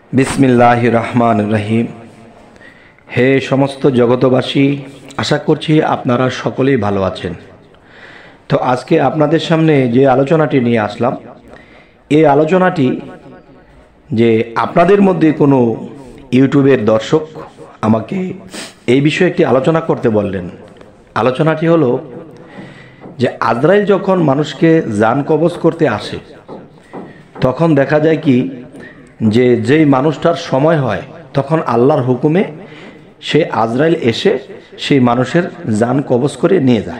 বিসমিল্লাহির রহমানির রহিম। হে সমস্ত জগতবাসী, আশা করছি আপনারা সকলেই ভালো আছেন। তো আজকে আপনাদের সামনে যে আলোচনাটি নিয়ে আসলাম, এই আলোচনাটি যে আপনাদের মধ্যে কোনো ইউটিউবের দর্শক আমাকে এই বিষয়ে একটি আলোচনা করতে বললেন। আলোচনাটি হলো যে আজরাইল যখন মানুষকে জান কবজ করতে আসে, তখন দেখা যায় কি যে যেই মানুষটার সময় হয় তখন আল্লাহর হুকুমে সে আজরাইল এসে সেই মানুষের জান কবজ করে নিয়ে যায়।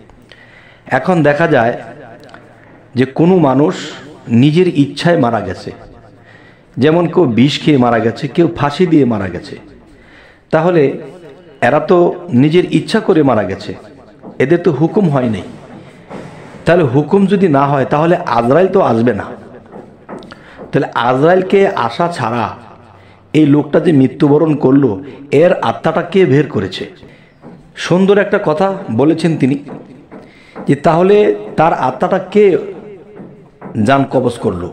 এখন দেখা যায় যে কোনো মানুষ নিজের ইচ্ছায় মারা গেছে, যেমন কেউ বিষ খেয়ে মারা গেছে, কেউ ফাঁসি দিয়ে মারা গেছে। তাহলে এরা তো নিজের ইচ্ছা করে মারা গেছে, এদের তো হুকুম হয় নাই। তাহলে হুকুম যদি না হয় তাহলে আজরাইল তো আসবে না। তাহলে আজরাইলকে আসা ছাড়া এই লোকটা যে মৃত্যুবরণ করলো, এর আত্মাটা কে বের করেছে? সুন্দর একটা কথা বলেছেন তিনি, যে তাহলে তার আত্মাটা কে জান কবজ করলো।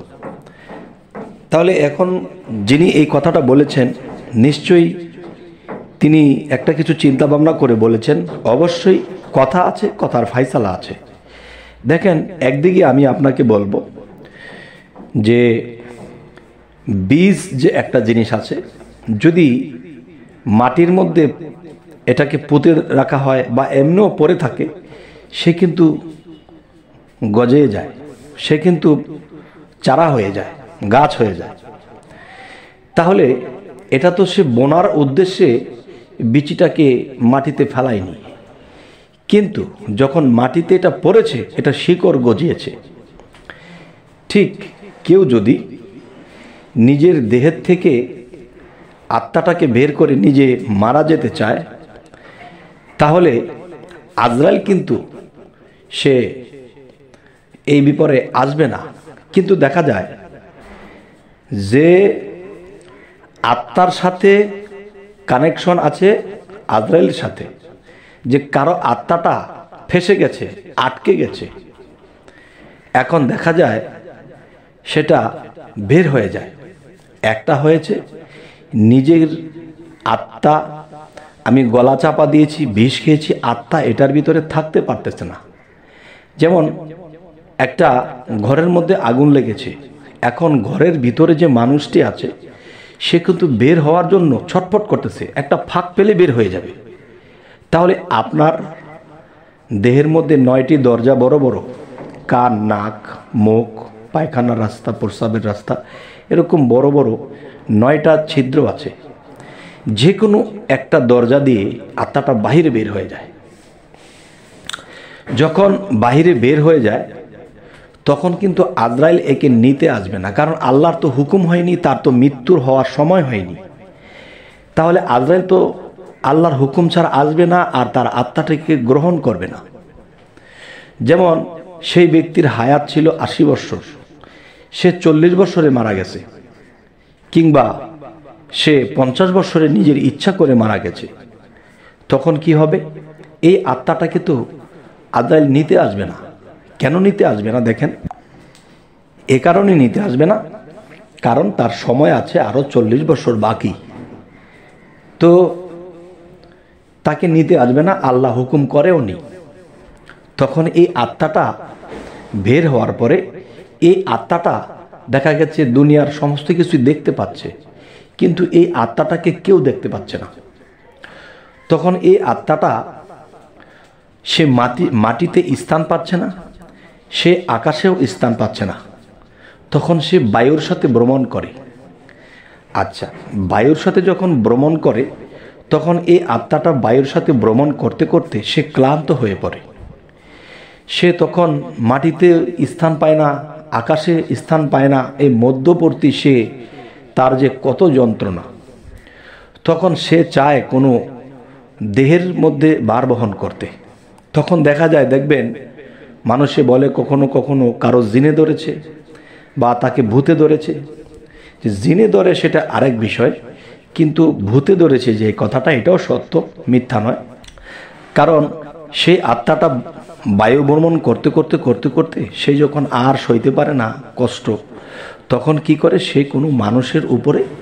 তাহলে এখন যিনি এই কথাটা বলেছেন, নিশ্চয়ই তিনি একটা কিছু চিন্তা ভাবনা করে বলেছেন। অবশ্যই কথা আছে, কথার ফায়সালা আছে। দেখেন, একদিকে আমি আপনাকে বলবো যে বীজ যে একটা জিনিস আছে, যদি মাটির মধ্যে এটাকে পুঁতে রাখা হয় বা এমনিও পড়ে থাকে, সে কিন্তু গজে যায়, সে কিন্তু চারা হয়ে যায়, গাছ হয়ে যায়। তাহলে এটা তো সে বোনার উদ্দেশ্যে বীজটাকে মাটিতে ফেলায়নি, কিন্তু যখন মাটিতে এটা পড়েছে, এটা শিকড় গজিয়েছে। ঠিক কেউ যদি নিজের দেহের থেকে আত্মাটাকে বের করে নিজে মারা যেতে চায়, তাহলে আজরাইল কিন্তু সে এই বিপরে আসবে না। কিন্তু দেখা যায় যে আত্মার সাথে কানেকশন আছে আজরাইলের সাথে, যে কারো আত্মাটা ফেসে গেছে, আটকে গেছে, এখন দেখা যায় সেটা বের হয়ে যায়। একটা হয়েছে নিজের আত্মা, আমি গলা চাপা দিয়েছি, বিষ খেয়েছি, আত্মা এটার ভিতরে থাকতে পারতেছে না। যেমন একটা ঘরের মধ্যে আগুন লেগেছে, এখন ঘরের ভিতরে যে মানুষটি আছে সে কিন্তু বের হওয়ার জন্য ছটফট করতেছে, একটা ফাঁক পেলে বের হয়ে যাবে। তাহলে আপনার দেহের মধ্যে 9টি দরজা, বড় বড় কান, নাক, মুখ, পায়খানার রাস্তা, প্রস্রাবের রাস্তা, এরকম বড় বড় 9টা ছিদ্র আছে। যে কোনো একটা দরজা দিয়ে আত্মাটা বাহিরে বের হয়ে যায়। যখন বাহিরে বের হয়ে যায়, তখন কিন্তু আজরাইল একে নিতে আসবে না, কারণ আল্লাহর তো হুকুম হয়নি, তার তো মৃত্যুর হওয়ার সময় হয়নি। তাহলে আজরাইল তো আল্লাহর হুকুম ছাড়া আসবে না, আর তার আত্মাটাকে গ্রহণ করবে না। যেমন সেই ব্যক্তির হায়াত ছিল 80 বছর, সে 40 বছরে মারা গেছে, কিংবা সে 50 বছরে নিজের ইচ্ছা করে মারা গেছে, তখন কি হবে? এই আত্মাটাকে তো আজরাইল নিতে আসবে না। কেন নিতে আসবে না? দেখেন, এ কারণে নিতে আসবে না, কারণ তার সময় আছে আরো 40 বছর বাকি। তো তাকে নিতে আসবে না, আল্লাহ হুকুম করেও নি। তখন এই আত্মাটা বের হওয়ার পরে এই আত্মাটা দেখা গেছে দুনিয়ার সমস্ত কিছু দেখতে পাচ্ছে, কিন্তু এই আত্মাটাকে কেউ দেখতে পাচ্ছে না। তখন এই আত্মাটা সে মাটিতে স্থান পাচ্ছে না, সে আকাশেও স্থান পাচ্ছে না। তখন সে বায়ুর সাথে ভ্রমণ করে। আচ্ছা, বায়ুর সাথে যখন ভ্রমণ করে, তখন এই আত্মাটা বায়ুর সাথে ভ্রমণ করতে করতে সে ক্লান্ত হয়ে পড়ে। সে তখন মাটিতে স্থান পায় না, আকাশে স্থান পায় না, এই মধ্যবর্তী সে, তার যে কত যন্ত্রণা। তখন সে চায় কোনো দেহের মধ্যে ভার বহন করতে। তখন দেখা যায়, দেখবেন মানুষে বলে কখনো কখনো কারো জিনে ধরেছে বা তাকে ভূতে ধরেছে। যে জিনে ধরে সেটা আরেক বিষয়, কিন্তু ভূতে ধরেছে যে কথাটা, এটাও সত্য, মিথ্যা নয়। কারণ সেই আত্মাটা বায়ু ভ্রমণ করতে করতে করতে করতে সে যখন আর সইতে পারে না কষ্ট, তখন কি করে? সে কোনো মানুষের উপরে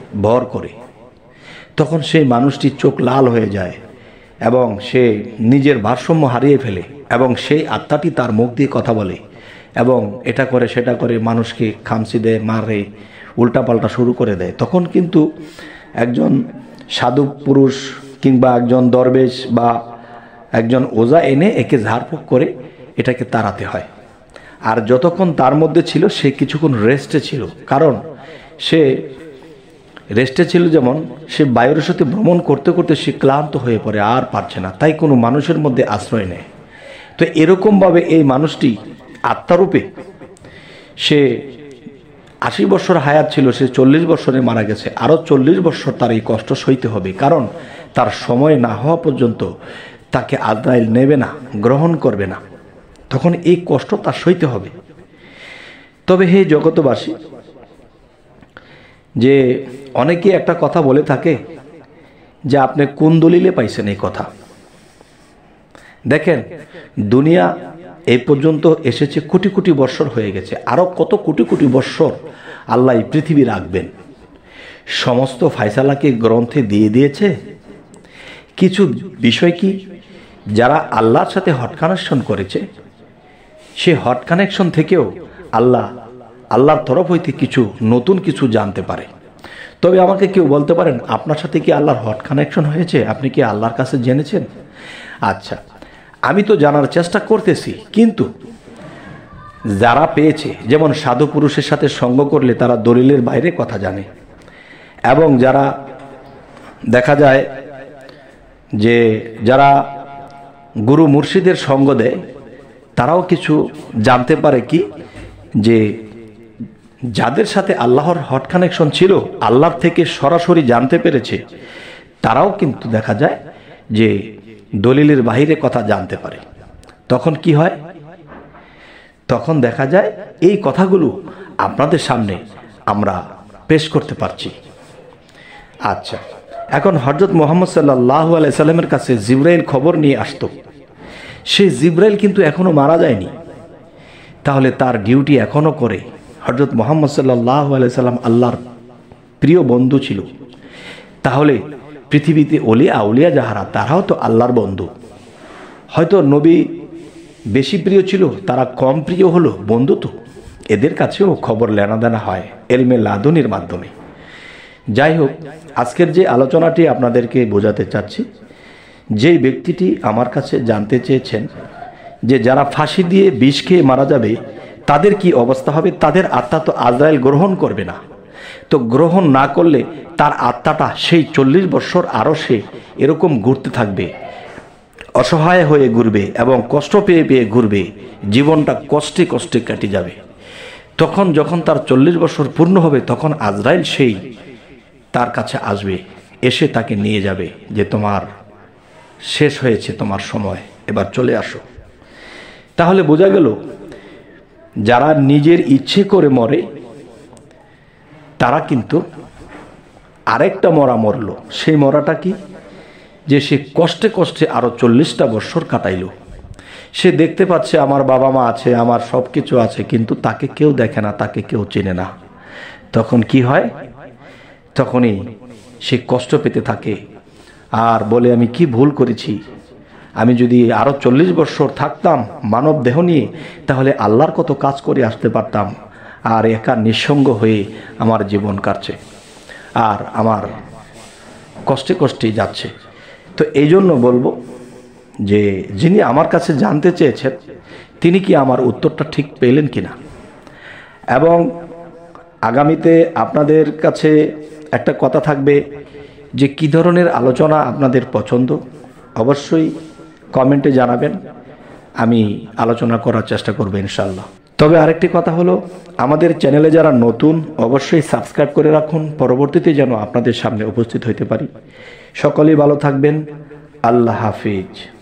ভর করে, তখন সেই মানুষটির চোখ লাল হয়ে যায় এবং সে নিজের ভারসাম্য হারিয়ে ফেলে এবং সেই আত্মাটি তার মুখ দিয়ে কথা বলে এবং এটা করে সেটা করে মানুষকে খামচি দেয়, মারে, উল্টাপাল্টা শুরু করে দেয়। তখন কিন্তু একজন সাধু পুরুষ কিংবা একজন দরবেশ বা একজন ওজা এনে একে ঝাড়ফুঁক করে এটাকে তাড়াতে হয়। আর যতক্ষণ তার মধ্যে ছিল সে কিছুক্ষণ রেস্টে ছিল, কারণ সে রেস্টে ছিল, যেমন সে বায়ুর সাথে ভ্রমণ করতে করতে সে ক্লান্ত হয়ে পড়ে, আর পারছে না, তাই কোনো মানুষের মধ্যে আশ্রয় নেয়। তো এরকমভাবে এই মানুষটি আত্মারূপে সে 80 বছর হায়াত ছিল, সে 40 বছরে মারা গেছে। আরও 40 বছর তার এই কষ্ট সইতে হবে, কারণ তার সময় না হওয়া পর্যন্ত তাকে আজরাইল নেবে না, গ্রহণ করবে না। তখন এই কষ্ট তার সইতে হবে। তবে হে জগতবাসী, যে অনেকে একটা কথা বলে থাকে যে আপনি কোন দলিলে পাইছেন এই কথা। দেখেন, দুনিয়া এই পর্যন্ত এসেছে, কোটি কোটি বৎসর হয়ে গেছে, আরও কত কোটি কোটি বৎসর আল্লাহ পৃথিবী রাখবেন। সমস্ত ফায়সালাকে গ্রন্থে দিয়ে দিয়েছে। কিছু বিষয় কি যারা আল্লাহর সাথে হট কানেকশন করেছে, সে হট কানেকশন থেকেও আল্লাহর তরফ হইতে কিছু নতুন কিছু জানতে পারে। তবে আমাকে কেউ বলতে পারেন, আপনার সাথে কি আল্লাহর হট কানেকশন হয়েছে? আপনি কি আল্লাহর কাছে জেনেছেন? আচ্ছা, আমি তো জানার চেষ্টা করতেছি, কিন্তু যারা পেয়েছে, যেমন সাধু পুরুষের সাথে সঙ্গ করলে তারা দলিলের বাইরে কথা জানে, এবং যারা দেখা যায় যে যারা গুরু মুর্শিদের সঙ্গ দেয়, তারাও কিছু জানতে পারে, কি যে যাদের সাথে আল্লাহর হট কানেকশন ছিল, আল্লাহর থেকে সরাসরি জানতে পেরেছে, তারাও কিন্তু দেখা যায় যে দলিলের বাইরে কথা জানতে পারে। তখন কি হয়? তখন দেখা যায় এই কথাগুলো আপনাদের সামনে আমরা পেশ করতে পারছি। আচ্ছা, এখন হযরত মুহাম্মদ সাল্লাল্লাহু আলাইহি সাল্লামের কাছে জিবরাইল খবর নিয়ে আসতো। সেই জিবরাইল কিন্তু এখনো মারা যায়নি, তাহলে তার ডিউটি এখনো করে। হযরত মুহাম্মদ সাল্লাল্লাহু আলাইহি সাল্লাম আল্লাহর প্রিয় বন্ধু ছিল, তাহলে পৃথিবীতে ওলিয়া আউলিয়া যাহারা, তারাও তো আল্লাহর বন্ধু। হয়তো নবী বেশি প্রিয় ছিল, তারা কম প্রিয় হলো, বন্ধু তো, এদের কাছেও খবর লেনাদেনা হয় এলমে লাদুনির মাধ্যমে। যাই হোক, আজকের যে আলোচনাটি আপনাদেরকে বোঝাতে চাচ্ছি, যেই ব্যক্তিটি আমার কাছে জানতে চেয়েছেন যে যারা ফাঁসি দিয়ে বিষ খেয়ে মারা যাবে তাদের কি অবস্থা হবে, তাদের আত্মা তো আজরাইল গ্রহণ করবে না, তো গ্রহণ না করলে তার আত্মাটা সেই 40 বছর আরও সে এরকম ঘুরতে থাকবে, অসহায় হয়ে ঘুরবে এবং কষ্ট পেয়ে পেয়ে ঘুরবে, জীবনটা কষ্টে কষ্টে কেটে যাবে। তখন যখন তার 40 বছর পূর্ণ হবে, তখন আজরাইল সেই তার কাছে আসবে, এসে তাকে নিয়ে যাবে যে তোমার শেষ হয়েছে, তোমার সময়, এবার চলে আসো। তাহলে বোঝা গেল, যারা নিজের ইচ্ছে করে মরে তারা কিন্তু আরেকটা মরা মরল। সেই মরাটা কি? যে সে কষ্টে কষ্টে আরো 40টা বছর কাটাইল। সে দেখতে পাচ্ছে আমার বাবা মা আছে, আমার সব কিছু আছে, কিন্তু তাকে কেউ দেখে না, তাকে কেউ চেনে না। তখন কি হয়? তখনই সে কষ্ট পেতে থাকে আর বলে, আমি কি ভুল করেছি, আমি যদি আরো 40 বছর থাকতাম মানব দেহ নিয়ে, তাহলে আল্লাহর কত কাজ করে আসতে পারতাম, আর একা নিঃসঙ্গ হয়ে আমার জীবন কাটছে আর আমার কষ্টে কষ্টেই যাচ্ছে। তো এই জন্য বলবো যে যিনি আমার কাছে জানতে চেয়েছেন তিনি কি আমার উত্তরটা ঠিক পেলেন কিনা, এবং আগামীতে আপনাদের কাছে একটা কথা থাকবে যে কি ধরনের আলোচনা আপনাদের পছন্দ, অবশ্যই কমেন্টে জানাবেন, আমি আলোচনা করার চেষ্টা করব ইনশাআল্লাহ। তবে আরেকটি কথা হলো, আমাদের চ্যানেলে যারা নতুন অবশ্যই সাবস্ক্রাইব করে রাখুন, পরবর্তীতে যেন আপনাদের সামনে উপস্থিত হইতে পারি। সকলেই ভালো থাকবেন। আল্লাহ হাফিজ।